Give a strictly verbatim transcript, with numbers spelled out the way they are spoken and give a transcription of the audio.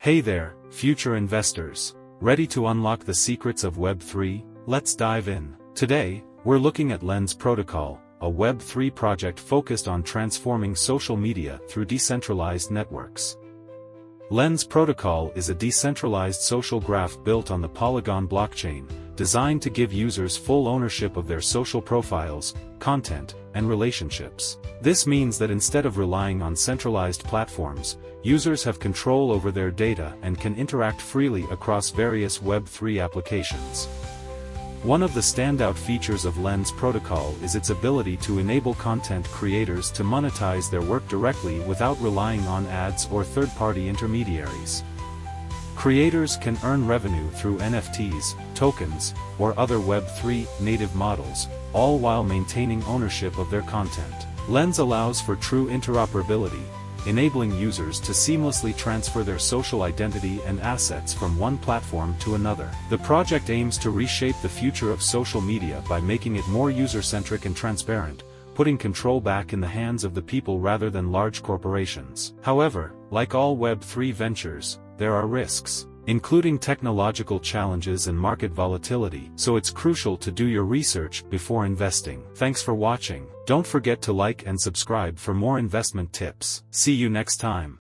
Hey there, future investors. Ready to unlock the secrets of Web three? Let's dive in. Today, we're looking at Lens Protocol, a Web three project focused on transforming social media through decentralized networks. Lens Protocol is a decentralized social graph built on the Polygon blockchain, designed to give users full ownership of their social profiles, content, and relationships. This means that instead of relying on centralized platforms, users have control over their data and can interact freely across various Web three applications. One of the standout features of Lens Protocol is its ability to enable content creators to monetize their work directly without relying on ads or third-party intermediaries. Creators can earn revenue through N F Ts, tokens, or other Web three native models, all while maintaining ownership of their content. Lens allows for true interoperability, enabling users to seamlessly transfer their social identity and assets from one platform to another. The project aims to reshape the future of social media by making it more user-centric and transparent, putting control back in the hands of the people rather than large corporations. However, like all Web three ventures, there are risks, including technological challenges and market volatility, so it's crucial to do your research before investing. Thanks for watching. Don't forget to like and subscribe for more investment tips. See you next time.